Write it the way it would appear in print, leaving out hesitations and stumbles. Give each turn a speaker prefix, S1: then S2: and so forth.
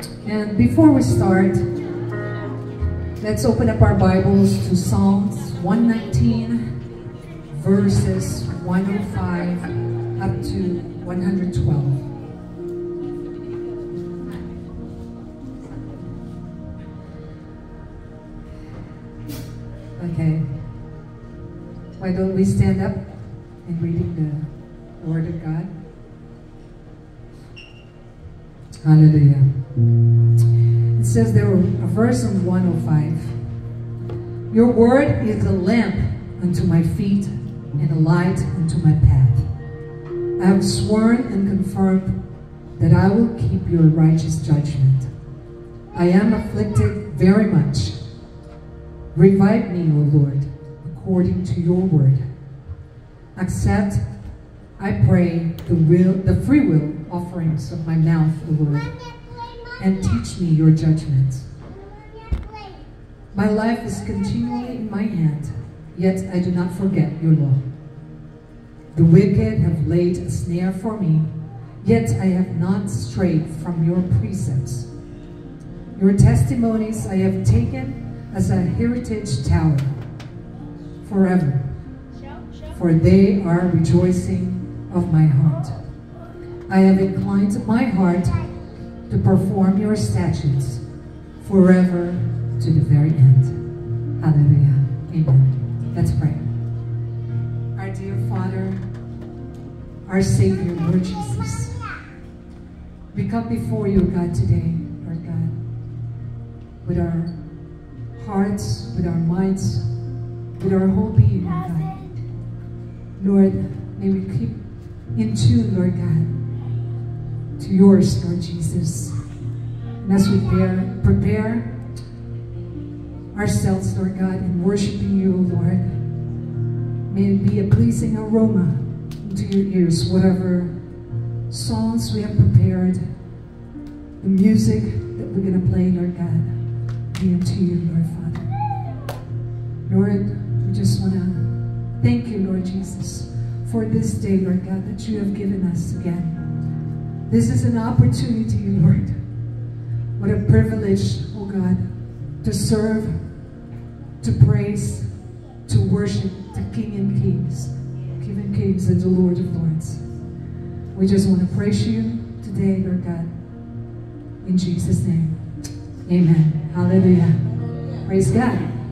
S1: And before we start, let's open up our Bibles to Psalms 119, verses 105 up to 112. Okay. Why don't we stand up and reading the Word of God? Hallelujah. It says there, a verse on 105. Your word is a lamp unto my feet and a light unto my path. I have sworn and confirmed that I will keep your righteous judgment. I am afflicted very much. Revive me, O Lord, according to your word. Accept, I pray, the free will offerings of my mouth, O Lord, and teach me your judgments. My life is continually in my hand, yet I do not forget your law. The wicked have laid a snare for me, yet I have not strayed from your precepts. Your testimonies I have taken as a heritage tower forever, for they are rejoicing of my heart. I have inclined my heart to perform your statutes forever to the very end. Hallelujah. Amen. Let's pray. Our dear Father, our Savior, Lord Jesus, we come before you, God, today, Lord God, with our hearts, with our minds, with our whole being, Lord God. Lord, may we keep in tune, Lord God, to yours, Lord Jesus. And as we prepare ourselves, Lord God, in worshiping you, Lord, may it be a pleasing aroma into your ears, whatever songs we have prepared, the music that we're going to play, Lord God, be unto you, Lord Father. Lord, we just want to thank you, Lord Jesus, for this day, Lord God, that you have given us again. This is an opportunity, Lord. What a privilege, oh God, to serve, to praise, to worship the King and Kings, and the Lord of Lords. We just want to praise you today, Lord God. In Jesus' name, amen. Hallelujah. Praise God.